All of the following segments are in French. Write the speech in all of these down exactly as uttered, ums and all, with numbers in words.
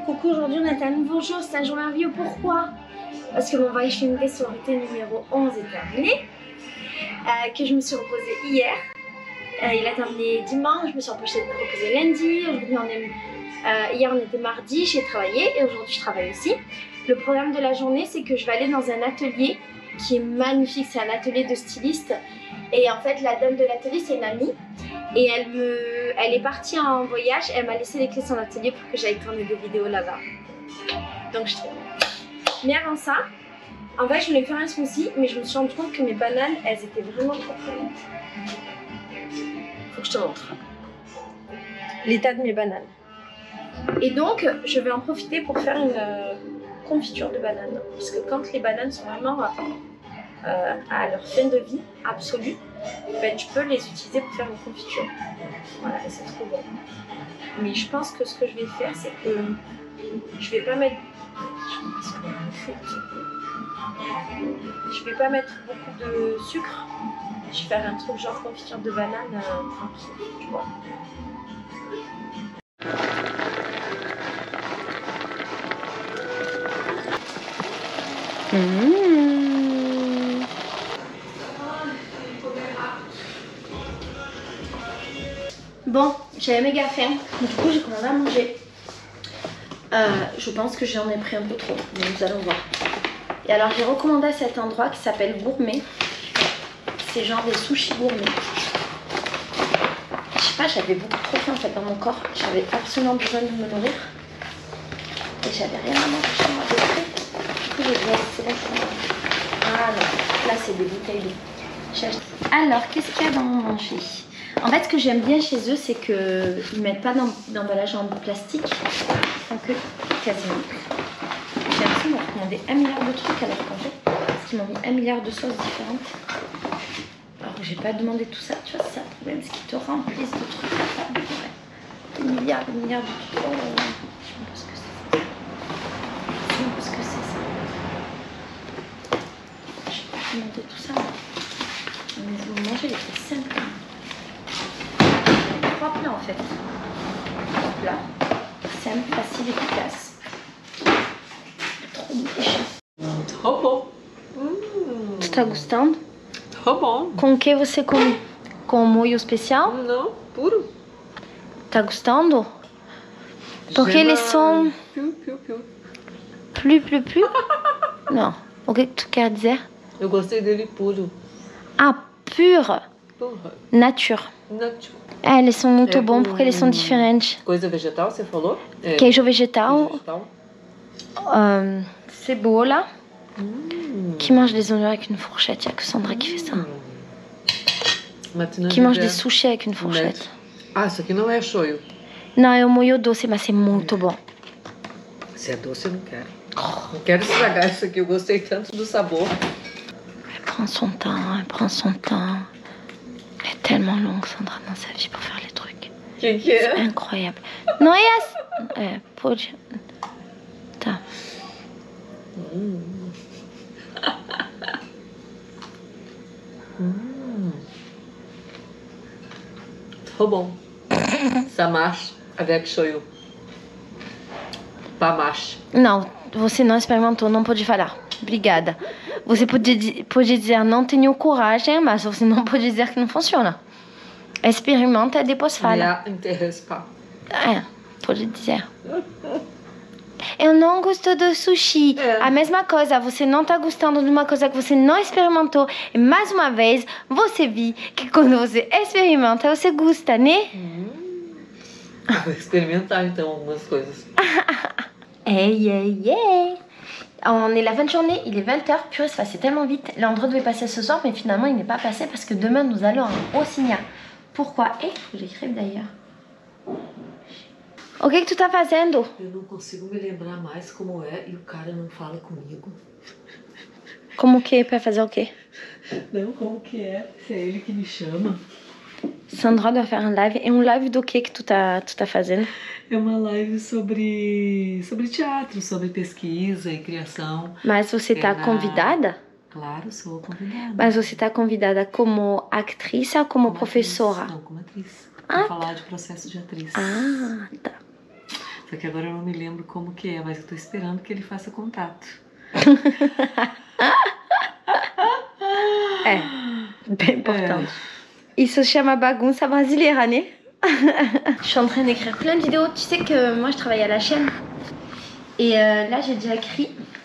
coucou, aujourd'hui on est à un nouveau jour, c'est un jour merveilleux. Pourquoi? Parce que mon voyage féminin sororité numéro onze est terminé, euh, que je me suis reposée hier. Euh, il a terminé dimanche, je me suis reposée, reposée lundi. Aujourd'hui on est, euh, hier on était mardi, j'ai travaillé et aujourd'hui je travaille aussi. Le programme de la journée, c'est que je vais aller dans un atelier qui est magnifique, c'est un atelier de styliste. Et en fait la dame de l'atelier c'est une amie. Et elle, me, elle est partie en voyage, elle m'a laissé les clés de son atelier pour que j'aille tourner des vidéos là-bas. Donc je traîne. Mais avant ça, en fait je voulais faire un smoothie, mais je me suis rendu compte que mes bananes, elles étaient vraiment trop fines. Faut que je te montre l'état de mes bananes. Et donc je vais en profiter pour faire une euh, confiture de bananes. Parce que quand les bananes sont vraiment euh, à leur fin de vie absolue, ben, tu peux les utiliser pour faire une confiture. Voilà, et c'est trop bon. Mais je pense que ce que je vais faire, c'est que je vais pas mettre. Je vais pas mettre beaucoup de sucre. Je vais faire un truc genre confiture de banane euh, tranquille, tu vois. Mmh. Bon, j'avais méga faim, du coup j'ai commandé à manger. Euh, je pense que j'en ai pris un peu trop, mais nous allons voir. Et alors j'ai recommandé à cet endroit qui s'appelle Gourmet. C'est genre des sushis gourmets. Je sais pas, j'avais beaucoup trop faim en fait dans mon corps. J'avais absolument besoin de me nourrir. Et j'avais rien à manger chez moi de près. Du coup j'ai dit, c'est là que... Ah non, là c'est des bouteilles d'eau. Alors, qu'est-ce qu'il y a dans mon manger? En fait, ce que j'aime bien chez eux, c'est qu'ils ne mettent pas d'emballage en plastique. Ils font que quasiment. J'ai l'impression d'avoir commandé un milliard de trucs à leur congé. Parce qu'ils m'ont mis un milliard de sauces différentes. Alors que j'ai pas demandé tout ça. Tu vois, c'est ça le problème. C'est qu'ils te remplissent de trucs à table. Ouais. Des milliards, des milliards de trucs. Oh, je sais même pas ce que c'est. Je sais même pas ce que c'est ça. J'ai pas demandé tout ça. Mais vous mangez les trucs simples. Trois plats en fait. Trois plats. Simple, facile, efficace. Trop bom. Trop bom. Hum. Tu tá gostando? Trop bom. Com o que você come? Com molho especial? Não, puro. Tá gostando? Porque Gema... eles são... Piu, piu, piu. Plus, plus, plus? Não. O que tu quer dizer? Eu gostei dele puro. Ah, pur. Puro. Nature. Nature. É, eles são muito É bons com porque eles são diferentes. Coisa vegetal, você falou? É. Queijo vegetal. Queijo vegetal. Euh, cebola. Hum. Qui mange des oignons avec une fourchette? Il n'y a que Sandra qui fait ça. Hum. Qui mange des sushis avec une fourchette. Ah, isso aqui não é shoyu. Não, é o molho doce, mas é muito bom. Se é doce, eu não quero. Oh. Não quero estragar isso aqui, eu gostei tanto do sabor. Elle prend son temps, elle prend son temps. Elle est tellement longue, Sandra, dans sa vie pour faire les trucs. Que que é? C'est incroyable. Não é assim. É, pode. Tá. Hum. hum. Trop bom. Ça marche avec shoyu. Pas marche. Não, você não experimentou, não pode falar. Obrigada. Você pode, pode dizer não tenho coragem, mas você não pode dizer que não funciona. Experimenta e depois fala. Me interessa pas. É, pode dizer. Eu não gosto do sushi. É. A mesma coisa, você não tá gostando de uma coisa que você não experimentou. E mais uma vez, você viu que quando você experimenta, você gosta, né? Hum. Vou experimentar então algumas coisas. Hey, hey, hey. On est la fin de journée, il est vingt heures. Purée, ça passait tellement vite. L'Andro devait passer ce soir, mais finalement, il n'est pas passé parce que demain, nous allons à Rocinha. Pourquoi? Et faut que j'écrive d'ailleurs. O que que tu tá fazendo? Eu não consigo me lembrar mais como é e o cara não fala comigo. Como que é pra fazer o quê? Não, como que é? Se é ele que me chama. Sandra doit faire un live. E um live do que que tu tá, tu tá fazendo? É uma live sobre, sobre teatro, sobre pesquisa e criação. Mas você tá na... convidada? Claro, sou convidada. Mas você tá convidada como atriz ou como, como professora? Atriz. Não, como atriz. Ah, pra falar de processo de atriz. Ah, tá. Só que agora eu não me lembro como que é, mas eu tô esperando que ele faça contato. É, bem importante. É. Isso se chama bagunça brasileira, né? Je suis en train d'écrire plein de vidéos. Tu sais que moi je travaille à la chaîne. Et euh, là j'ai déjà écrit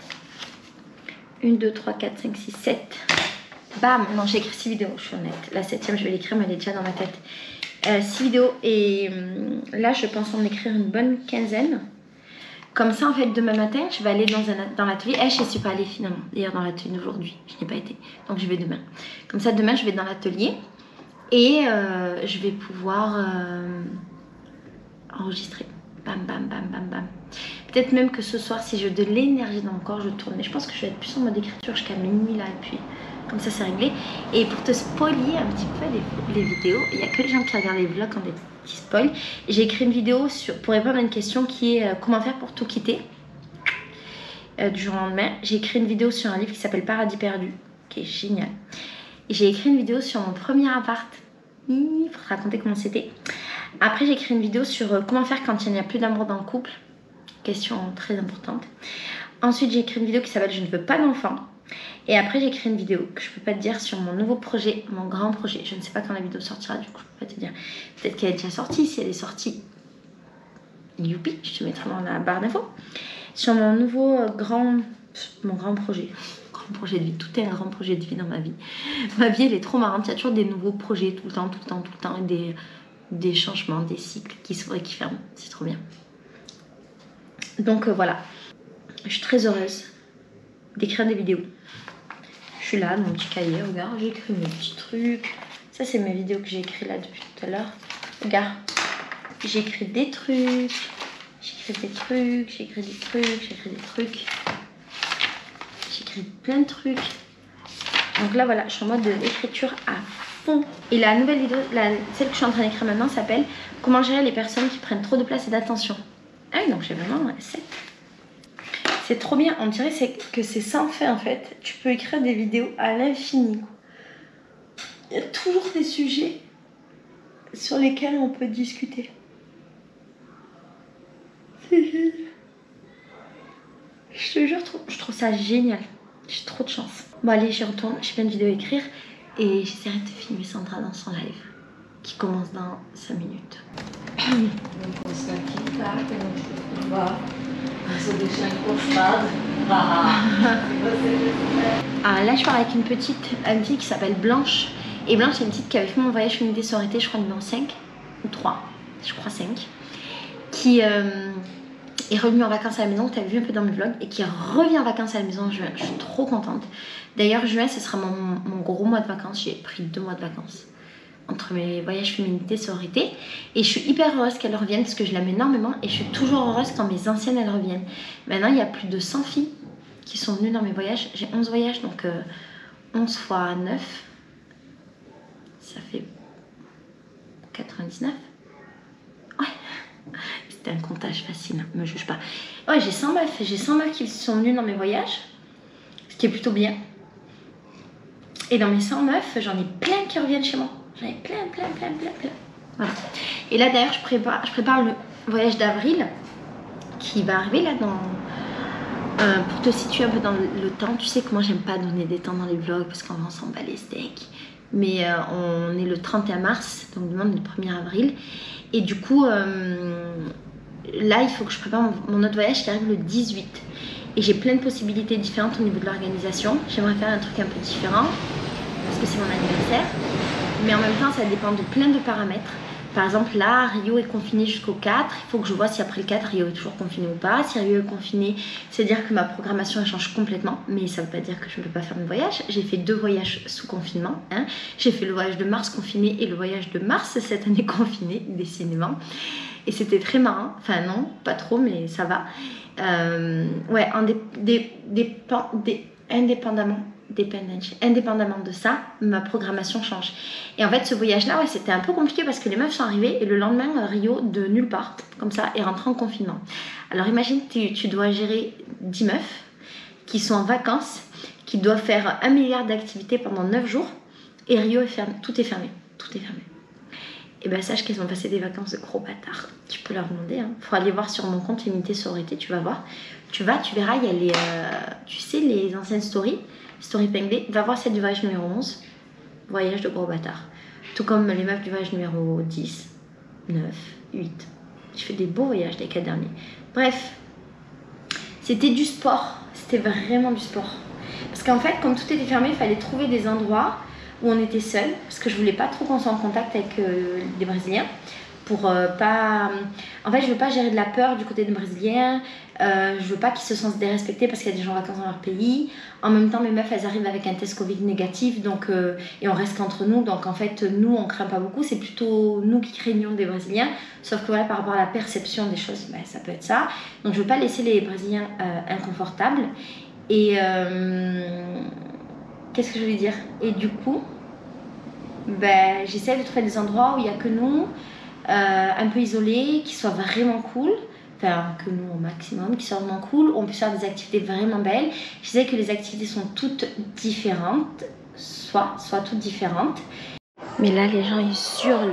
un, deux, trois, quatre, cinq, six, sept. Bam! Non, j'ai écrit six vidéos, je suis honnête. La septième, je vais l'écrire, mais elle est déjà dans ma tête. Euh, six vidéos. Et euh, là, je pense en écrire une bonne quinzaine. Comme ça, en fait, demain matin, je vais aller dans, un, dans l'atelier. Eh, je ne suis pas allée finalement. D'ailleurs, dans l'atelier d'aujourd'hui, je n'ai pas été. Donc, je vais demain. Comme ça, demain, je vais dans l'atelier. Et euh, je vais pouvoir euh, enregistrer. Bam, bam, bam, bam, bam. Peut-être même que ce soir, si j'ai de l'énergie dans mon corps, je tourne. Mais je pense que je vais être plus en mode écriture jusqu'à minuit là. Et puis, comme ça, c'est réglé. Et pour te spoiler un petit peu les, les vidéos, il n'y a que les gens qui regardent les vlogs quand des petits spoils. J'ai écrit une vidéo sur, pour répondre à une question qui est euh, comment faire pour tout quitter euh, du jour au lendemain. J'ai écrit une vidéo sur un livre qui s'appelle Paradis perdu, qui est génial. Et j'ai écrit une vidéo sur mon premier appart pour te raconter comment c'était. Après, j'ai écrit une vidéo sur euh, comment faire quand il n'y a plus d'amour dans le couple. Question très importante. Ensuite, j'ai écrit une vidéo qui s'appelle Je ne veux pas d'enfant. Et après, j'ai écrit une vidéo que je peux pas te dire sur mon nouveau projet, mon grand projet. Je ne sais pas quand la vidéo sortira, du coup, je peux pas te dire. Peut-être qu'elle est déjà sortie. Si elle est sortie, youpi, je te mettrai dans la barre d'infos. Sur mon nouveau euh, grand, mon grand projet. Grand projet de vie. Tout est un grand projet de vie dans ma vie. Ma vie, elle est trop marrante. Il y a toujours des nouveaux projets tout le temps, tout le temps, tout le temps. Et des, des changements, des cycles qui s'ouvrent et qui ferment. C'est trop bien. Donc euh, voilà. Je suis très heureuse d'écrire des vidéos. Je suis là, dans mon petit cahier, regarde, j'ai écrit mes petits trucs. Ça, c'est mes vidéos que j'ai écrites là depuis tout à l'heure. Regarde, j'ai écrit des trucs, j'ai écrit des trucs, j'ai écrit des trucs, j'ai écrit des trucs. J'ai écrit plein de trucs. Donc là, voilà, je suis en mode d'écriture à fond. Et la nouvelle vidéo, la, celle que je suis en train d'écrire maintenant, s'appelle Comment gérer les personnes qui prennent trop de place et d'attention. Ah oui, donc j'ai vraiment sept. C'est trop bien, on dirait que c'est sans fin en fait. Tu peux écrire des vidéos à l'infini. Il y a toujours des sujets sur lesquels on peut discuter. C'est génial. Je te jure, je trouve ça génial. J'ai trop de chance. Bon allez, j'y retourne, j'ai plein de vidéos à écrire. Et j'essaierai de filmer Sandra dans son live, qui commence dans cinq minutes. Ah, là je pars avec une petite une fille qui s'appelle Blanche. Et Blanche c'est une petite qui avait fait mon voyage féminité sororité, je crois numéro cinq ou trois, je crois cinq, qui euh, est revenue en vacances à la maison, que tu as vu un peu dans mes vlogs, et qui revient en vacances à la maison en juin. Je suis trop contente. D'ailleurs juin ce sera mon, mon gros mois de vacances. J'ai pris deux mois de vacances entre mes voyages féminité sororité, et je suis hyper heureuse qu'elle revienne parce que je l'aime énormément, et je suis toujours heureuse quand mes anciennes elles reviennent. Maintenant il y a plus de cent filles qui sont venues dans mes voyages. J'ai onze voyages, donc euh, onze fois neuf, ça fait quatre-vingt-dix-neuf. Ouais, c'était un comptage facile, ne me juge pas. Ouais, j'ai cent meufs, j'ai cent meufs qui sont venues dans mes voyages, ce qui est plutôt bien. Et dans mes cent meufs, j'en ai plein qui reviennent chez moi. J'en ai plein, plein, plein, plein, plein. Voilà. Et là d'ailleurs, je prépare, je prépare le voyage d'avril qui va arriver là dans... Euh, pour te situer un peu dans le, le temps. Tu sais que moi, j'aime pas donner des temps dans les vlogs parce qu'on s'en bat les steaks. Mais euh, on est le trente et un mars, donc demain on est le premier avril. Et du coup, euh, là, il faut que je prépare mon, mon autre voyage qui arrive le dix-huit. Et j'ai plein de possibilités différentes au niveau de l'organisation. J'aimerais faire un truc un peu différent parce que c'est mon anniversaire. Mais en même temps, ça dépend de plein de paramètres. Par exemple, là, Rio est confiné jusqu'au quatre. Il faut que je vois si après le quatre, Rio est toujours confiné ou pas. Si Rio est confiné, c'est-à-dire que ma programmation elle change complètement. Mais ça ne veut pas dire que je ne peux pas faire mes voyages. J'ai fait deux voyages sous confinement. Hein. J'ai fait le voyage de mars confiné et le voyage de mars cette année confiné, décidément. Et c'était très marrant. Enfin non, pas trop, mais ça va. Euh, ouais, indép dé dé dé indépendamment. Indépendamment de ça, ma programmation change. Et en fait, ce voyage-là, ouais, c'était un peu compliqué parce que les meufs sont arrivées et le lendemain, Rio, de nulle part, comme ça, est rentré en confinement. Alors imagine, tu, tu dois gérer dix meufs qui sont en vacances, qui doivent faire un milliard d'activités pendant neuf jours et Rio est fermé. Tout est fermé. Tout est fermé. et ben sache qu'elles ont passé des vacances de gros bâtards. Tu peux leur demander, hein. Faut aller voir sur mon compte Féminité Sororité, tu vas voir. Tu vas, tu verras, il y a les, euh, tu sais, les anciennes stories, story épinglées. Va voir celle du voyage numéro onze, voyage de gros bâtards. Tout comme les meufs du voyage numéro dix, neuf, huit. Je fais des beaux voyages les quatre derniers. Bref, c'était du sport, c'était vraiment du sport. Parce qu'en fait, comme tout était fermé, il fallait trouver des endroits où on était seul, parce que je voulais pas trop qu'on soit en contact avec euh, des Brésiliens, pour euh, pas... En fait, je veux pas gérer de la peur du côté des Brésiliens, euh, je veux pas qu'ils se sentent dérespectés parce qu'il y a des gens en vacances dans leur pays. En même temps, mes meufs, elles arrivent avec un test Covid négatif, donc, euh, et on reste qu'entre nous, donc en fait, nous, on craint pas beaucoup, c'est plutôt nous qui craignons des Brésiliens, sauf que voilà, par rapport à la perception des choses, ben, ça peut être ça. Donc je veux pas laisser les Brésiliens euh, inconfortables, et... Euh... Qu'est-ce que je voulais dire? Et du coup, ben, j'essaie de trouver des endroits où il n'y a que nous, euh, un peu isolés, qui soient vraiment cool. Enfin, que nous au maximum, qui soient vraiment cool, où on puisse faire des activités vraiment belles. Je sais que les activités sont toutes différentes, soit, soit toutes différentes. Mais là, les gens, ils hurlent.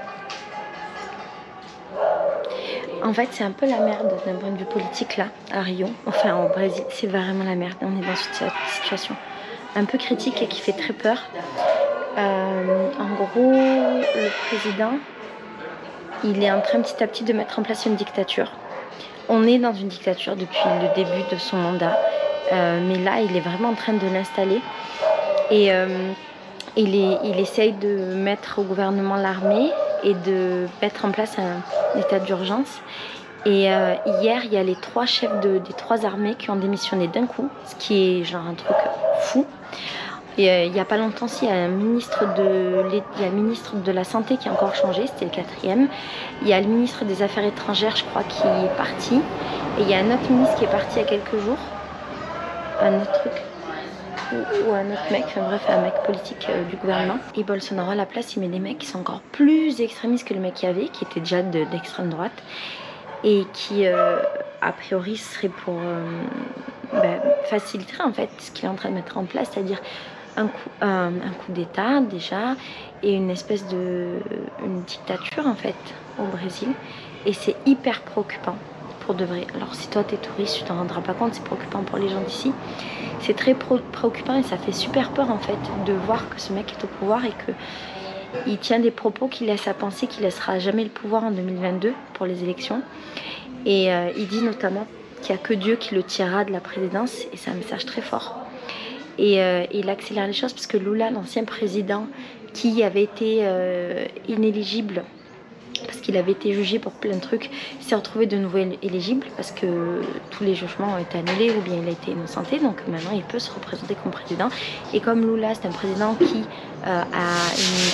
En fait, c'est un peu la merde d'un point de vue politique, là, à Rio. Enfin, au Brésil, c'est vraiment la merde. On est dans cette situation un peu critique et qui fait très peur. Euh, en gros, le président, il est en train petit à petit de mettre en place une dictature. On est dans une dictature depuis le début de son mandat, euh, mais là, il est vraiment en train de l'installer. Et euh, il, est, il essaye de mettre au gouvernement l'armée et de mettre en place un état d'urgence. Et euh, hier, il y a les trois chefs de, des trois armées qui ont démissionné d'un coup, ce qui est genre un truc fou. Et euh, il n'y a pas longtemps, il y a un ministre de, il y a un ministre de la Santé qui a encore changé, c'était le quatrième. Il y a le ministre des Affaires étrangères, je crois, qui est parti. Et il y a un autre ministre qui est parti il y a quelques jours. Un autre truc. Ou, ou un autre mec, enfin bref, un mec politique euh, du gouvernement. Et Bolsonaro, à la place, il met des mecs qui sont encore plus extrémistes que le mec qu'il y avait, qui était déjà de, d'extrême droite. Et qui, euh, a priori, serait pour euh, ben, faciliter en fait ce qu'il est en train de mettre en place, c'est-à-dire un coup, un, un coup d'État déjà, et une espèce de une dictature en fait au Brésil. Et c'est hyper préoccupant pour de vrai. Alors si toi t'es touriste, tu t'en rendras pas compte, c'est préoccupant pour les gens d'ici. C'est très préoccupant et ça fait super peur en fait de voir que ce mec est au pouvoir et que il tient des propos qui laissent à penser qu'il ne laissera jamais le pouvoir en deux mille vingt-deux pour les élections. Et euh, il dit notamment qu'il n'y a que Dieu qui le tirera de la présidence. Et c'est un message très fort. Et euh, il accélère les choses parce que Lula, l'ancien président, qui avait été euh, inéligible parce qu'il avait été jugé pour plein de trucs, s'est retrouvé de nouveau éligible parce que tous les jugements ont été annulés ou bien il a été innocenté, donc maintenant il peut se représenter comme président. Et comme Lula, c'est un président qui euh, a une,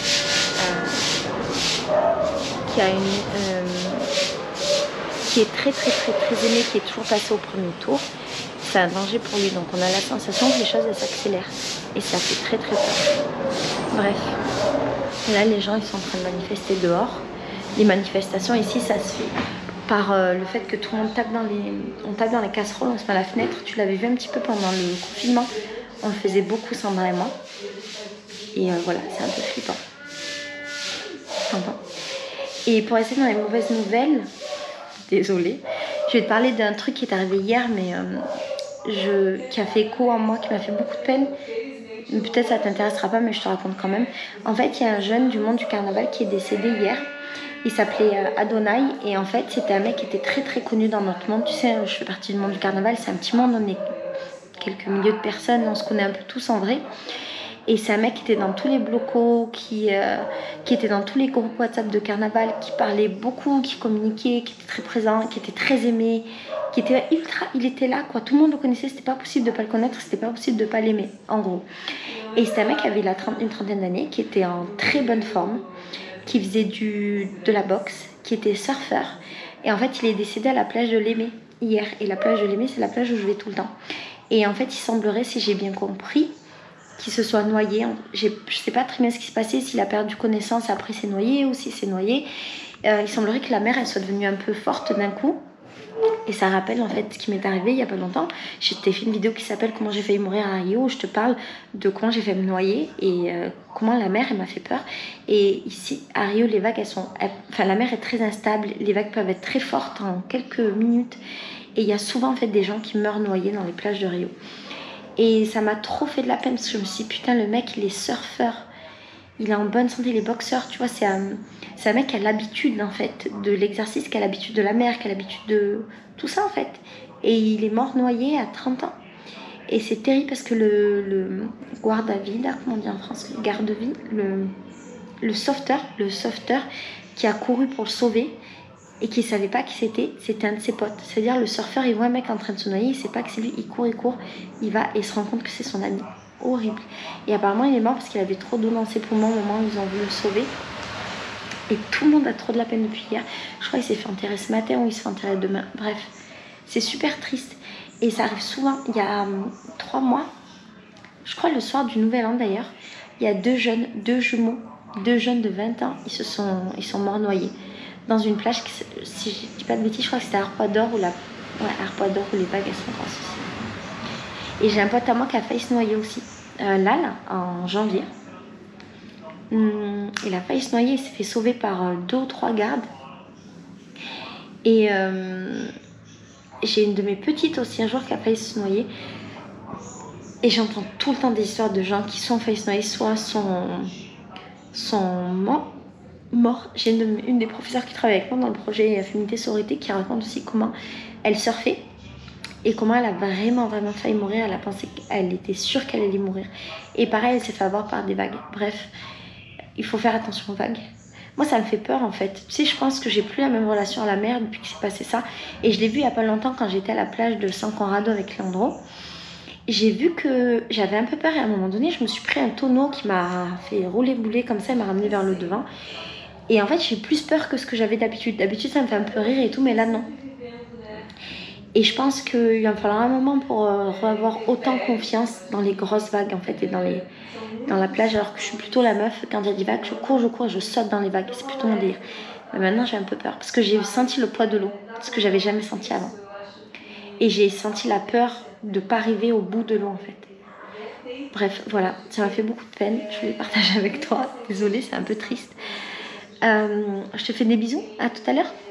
euh, qui a une, euh, qui est très très très très aimé, qui est toujours passé au premier tour, c'est un danger pour lui. Donc on a la sensation que les choses elles s'accélèrent et ça fait très très peur. Bref, là les gens ils sont en train de manifester dehors. Les manifestations ici, ça se fait par euh, le fait que tout le monde tape dans les, on tape dans les casseroles, on se met à la fenêtre. Tu l'avais vu un petit peu pendant le confinement, on le faisait beaucoup Sandra et moi. Et euh, voilà, c'est un peu flippant. T'entends? Et pour rester dans les mauvaises nouvelles, désolée, je vais te parler d'un truc qui est arrivé hier, mais euh, je, qui a fait écho en moi, qui m'a fait beaucoup de peine. Peut-être ça t'intéressera pas, mais je te raconte quand même. En fait, il y a un jeune du monde du carnaval qui est décédé hier. Il s'appelait Adonai et en fait c'était un mec qui était très très connu dans notre monde. Tu sais, je fais partie du monde du carnaval, c'est un petit monde, on est quelques milliers de personnes, on se connaît un peu tous en vrai. Et c'est un mec qui était dans tous les blocos, qui, euh, qui était dans tous les groupes WhatsApp de carnaval, qui parlait beaucoup, qui communiquait, qui était très présent, qui était très aimé, qui était ultra, il était là quoi, tout le monde le connaissait, c'était pas possible de pas le connaître, c'était pas possible de pas l'aimer, en gros. Et c'était un mec qui avait la trente, une trentaine d'années, qui était en très bonne forme, qui faisait du, de la boxe, qui était surfeur. Et en fait, il est décédé à la plage de l'Aimé hier. Et la plage de l'Aimé, c'est la plage où je vais tout le temps. Et en fait, il semblerait, si j'ai bien compris, qu'il se soit noyé. Je ne sais pas très bien ce qui s'est passé, s'il a perdu connaissance, après s'est noyé ou s'il s'est noyé. Euh, il semblerait que la mer, elle soit devenue un peu forte d'un coup. Et ça rappelle en fait ce qui m'est arrivé il n'y a pas longtemps. Je t'ai fait une vidéo qui s'appelle Comment j'ai failli mourir à Rio, où je te parle de comment j'ai fait me noyer et euh, comment la mer elle m'a fait peur. Et ici à Rio, les vagues elles sont, elles, enfin la mer est très instable, les vagues peuvent être très fortes en quelques minutes. Et il y a souvent en fait des gens qui meurent noyés dans les plages de Rio. Et ça m'a trop fait de la peine parce que je me suis dit putain, le mec il est surfeur, il est en bonne santé, il est boxeur, tu vois, c'est un, c'est un mec qui a l'habitude en fait de l'exercice, qui a l'habitude de la mer, qui a l'habitude de tout ça en fait. Et il est mort noyé à trente ans. Et c'est terrible parce que le, le guarda-vida, comment on dit en France, le garde-vie, le, le sauveteur, le sauveteur qui a couru pour le sauver et qui ne savait pas qui c'était, c'était un de ses potes. C'est-à-dire le surfeur, il voit un mec en train de se noyer, il ne sait pas que c'est lui, il court, il court, il va et il se rend compte que c'est son ami. Horrible. Et apparemment il est mort parce qu'il avait trop d'eau dans ses poumons au moment où ils ont voulu le sauver. Et tout le monde a trop de la peine depuis hier. Je crois qu'il s'est fait enterrer ce matin ou il se fait enterrer demain. Bref, c'est super triste. Et ça arrive souvent. Il y a um, trois mois, je crois le soir du Nouvel An d'ailleurs, il y a deux jeunes, deux jumeaux, deux jeunes de vingt ans, ils, se sont, ils sont morts noyés. Dans une plage, qui, si je dis pas de bêtises, je crois que c'était à Arpoador où, la, ouais, Arpoador où les vagues elles sont grosses aussi. Et j'ai un pote à moi qui a failli se noyer aussi. Euh, là, là, en janvier. Hum, il a failli se noyer, il s'est fait sauver par euh, deux ou trois gardes. Et euh, j'ai une de mes petites aussi un jour qui a failli se noyer. Et j'entends tout le temps des histoires de gens qui sont failli se noyer, soit sont, sont morts. Mort. J'ai une, une des professeurs qui travaille avec moi dans le projet Féminité Sororité qui raconte aussi comment elle surfait et comment elle a vraiment vraiment failli mourir. Elle a pensé qu'elle était sûre qu'elle allait mourir. Et pareil, elle s'est fait avoir par des vagues. Bref, il faut faire attention aux vagues. Moi, ça me fait peur en fait. Tu sais, je pense que j'ai plus la même relation à la mer depuis que c'est passé ça. Et je l'ai vu il y a pas longtemps quand j'étais à la plage de San Conrado avec Leandro. J'ai vu que j'avais un peu peur et à un moment donné, je me suis pris un tonneau qui m'a fait rouler bouler comme ça et m'a ramené vers le devant. Et en fait, j'ai plus peur que ce que j'avais d'habitude. D'habitude, ça me fait un peu rire et tout, mais là, non. Et je pense qu'il va me falloir un moment pour euh, avoir autant confiance dans les grosses vagues, en fait, et dans, les, dans la plage, alors que je suis plutôt la meuf. Quand il y a des vagues, je cours, je cours et je saute dans les vagues. C'est plutôt mon délire. Mais maintenant, j'ai un peu peur, parce que j'ai senti le poids de l'eau, ce que j'avais jamais senti avant. Et j'ai senti la peur de ne pas arriver au bout de l'eau, en fait. Bref, voilà, ça m'a fait beaucoup de peine. Je voulais partager avec toi. Désolée, c'est un peu triste. Euh, je te fais des bisous, à tout à l'heure.